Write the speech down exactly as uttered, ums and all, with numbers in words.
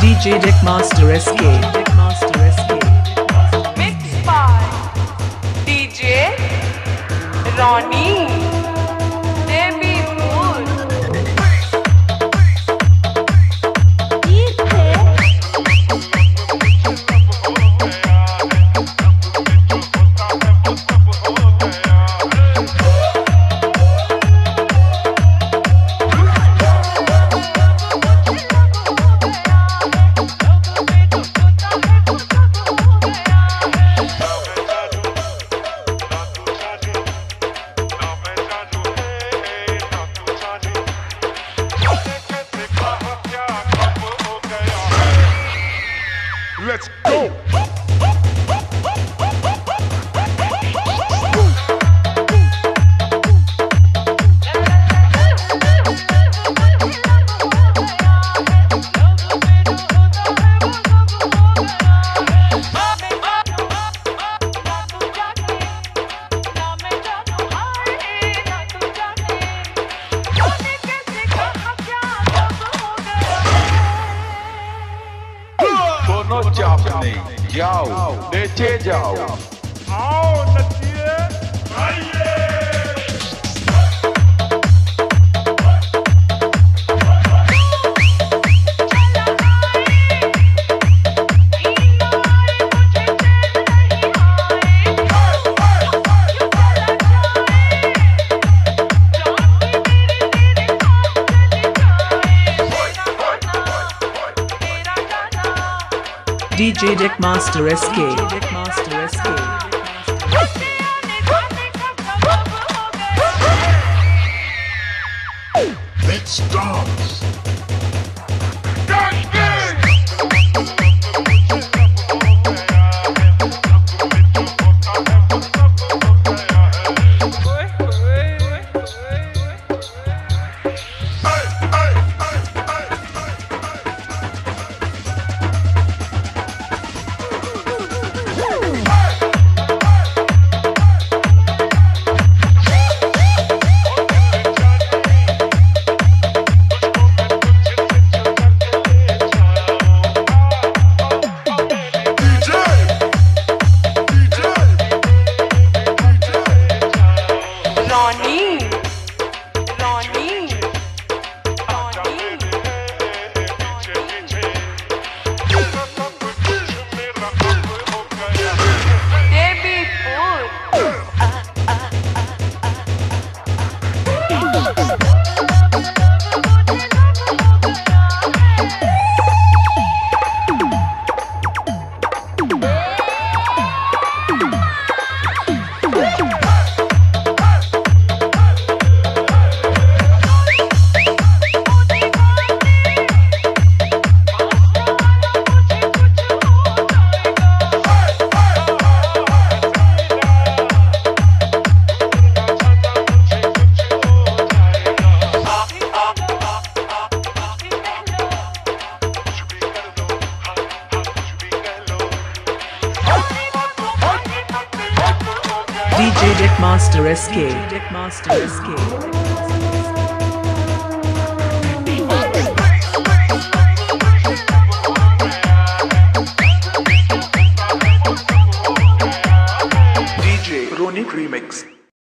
D J Deckmaster S K. Deckmaster S K. Mixed by D J Ronnie. Let's go! दोनों चापने जाओ नीचे जाओ आओ नचिए आइए D J Deckmaster S K. Deckmaster S K. Let's dance. D J Deckmaster S K. Deckmaster S K. D J Ronnie Remix.